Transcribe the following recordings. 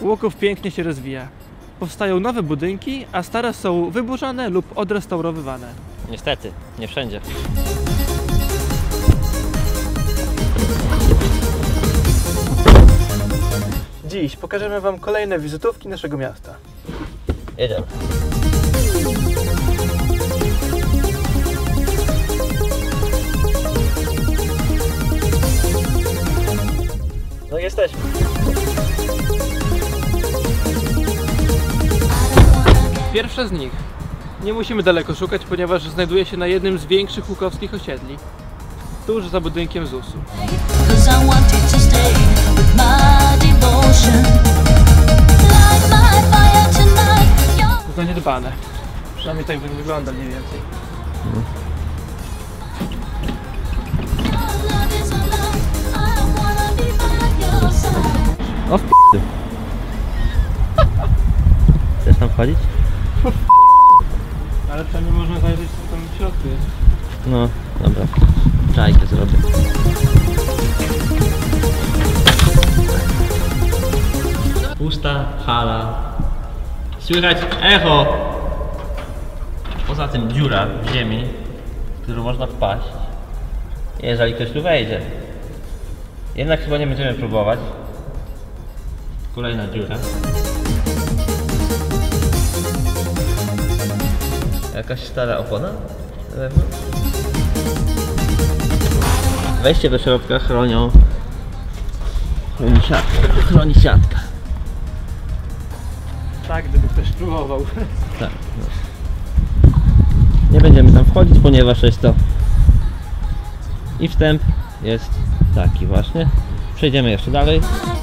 Łuków pięknie się rozwija. Powstają nowe budynki, a stare są wyburzane lub odrestaurowywane. Niestety, nie wszędzie. Dziś pokażemy Wam kolejne wizytówki naszego miasta. Jedziemy. No jesteśmy. Pierwsza z nich. Nie musimy daleko szukać, ponieważ znajduje się na jednym z większych łukowskich osiedli. Tuż za budynkiem ZUS-u. Zaniedbane. Przynajmniej tak wygląda mniej więcej. O w Chcesz tam wchodzić? Ale przynajmniej można zajrzeć, co tam w środku jest. No, dobra. Czajkę zrobię. Pusta hala. Słychać echo. Poza tym dziura w ziemi, w którą można wpaść, jeżeli ktoś tu wejdzie. Jednak chyba nie będziemy próbować. Kolejna dziura. Jakaś stara opona? Wejście do środka chroni siatka. Tak, gdyby ktoś próbował. Tak, no. Nie będziemy tam wchodzić, ponieważ jest to i wstęp jest taki właśnie. Przejdziemy jeszcze dalej.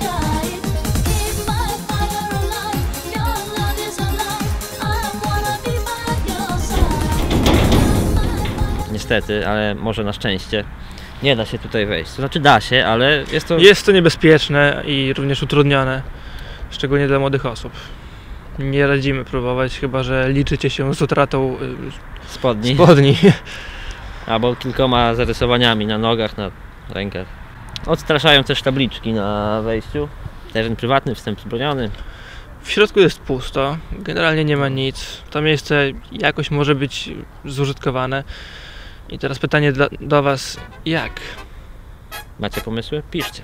Niestety, ale może na szczęście nie da się tutaj wejść. To znaczy da się, ale jest to niebezpieczne i również utrudnione, szczególnie dla młodych osób. Nie radzimy próbować, chyba że liczycie się z utratą spodni. Albo kilkoma zarysowaniami na nogach, na rękach. Odstraszają też tabliczki na wejściu. Teren prywatny, wstęp zbroniony. W środku jest pusto, generalnie nie ma nic. To miejsce jakoś może być zużytkowane. I teraz pytanie do Was, jak? Macie pomysły? Piszcie.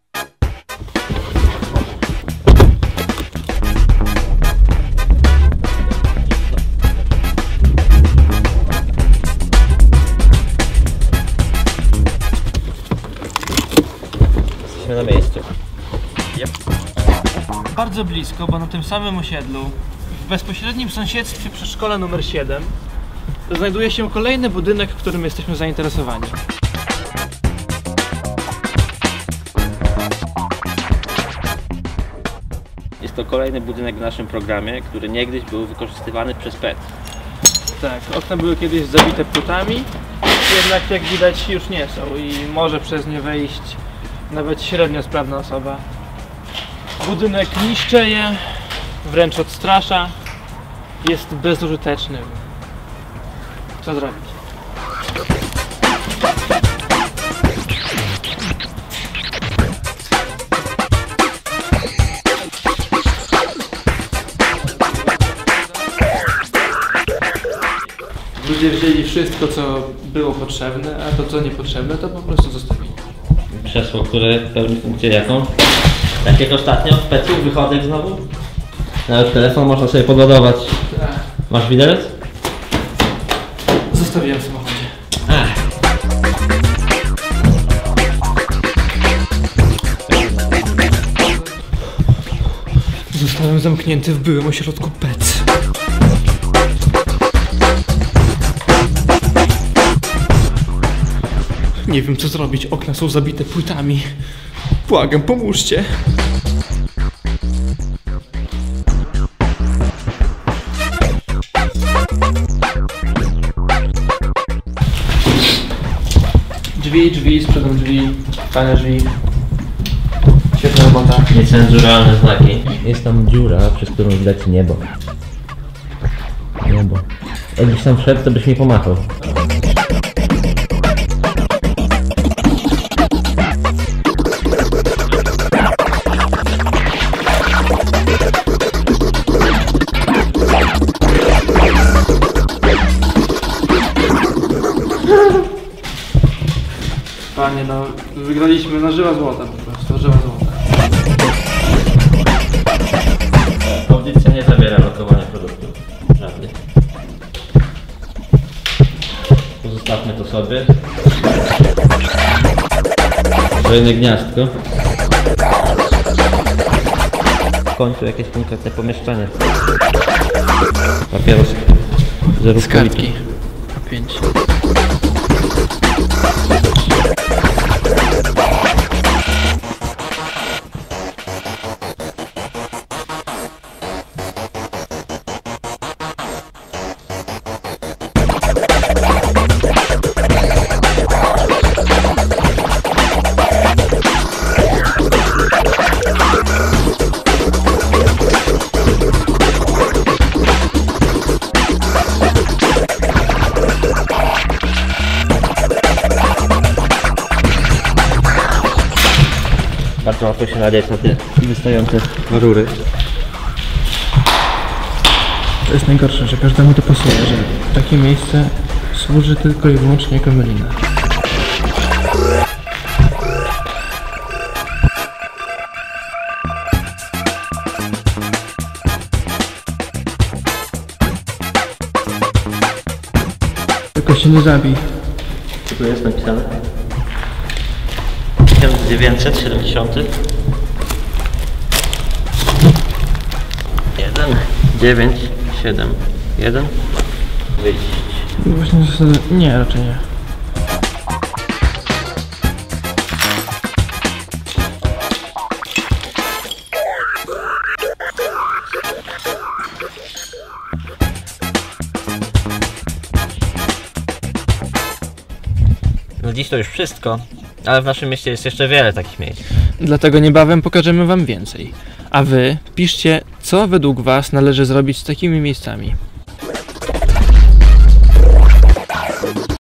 Jesteśmy na miejscu. Yep. Bardzo blisko, bo na tym samym osiedlu, w bezpośrednim sąsiedztwie przy szkole numer 7, znajduje się kolejny budynek, którym jesteśmy zainteresowani. Jest to kolejny budynek w naszym programie, który niegdyś był wykorzystywany przez PET. Tak, okna były kiedyś zabite płytami, jednak jak widać już nie są i może przez nie wejść nawet średnio sprawna osoba. Budynek niszczeje, wręcz odstrasza, jest bezużyteczny. Co zrobić? Ludzie wzięli wszystko, co było potrzebne, a to, co niepotrzebne, to po prostu zostawili. Krzesło, które pełni funkcję jaką? Tak jak ostatnio w Pecu, wychodek znowu. Nawet telefon można sobie podładować. Tak. Masz widelec? Zostawiłem w samochodzie. Zostałem zamknięty w byłym ośrodku PEC. Nie wiem, co zrobić, okna są zabite płytami. Błagam, pomóżcie. Drzwi, sprzedam drzwi, fajne drzwi. Świetna robota. Niecenzuralne znaki. Jest tam dziura, przez którą widać niebo. Niebo. Jakbyś tam wszedł, to byś mi pomachał. panie, no wygraliśmy na żyła złota po prostu, żyła złota. Audycja nie zawiera lokowania produktów. Żadnych. Pozostawmy to sobie. Kolejne gniazdko. W końcu jakieś konkretne pomieszczenie. Papieros. Kartki. Po 5. Bardzo łatwo się nadzieć na te wystające rury. To jest najgorsze, że każdemu to pasuje, że takie miejsce służy tylko i wyłącznie jako mylina. Tylko się nie zabij. Co tu jest napisane? 1970. 1, 9, 7, 1. Wyjść. Właśnie zasady... Nie, raczej nie. No dziś to już wszystko, ale w naszym mieście jest jeszcze wiele takich miejsc. Dlatego niebawem pokażemy wam więcej. A wy piszcie, co według was należy zrobić z takimi miejscami.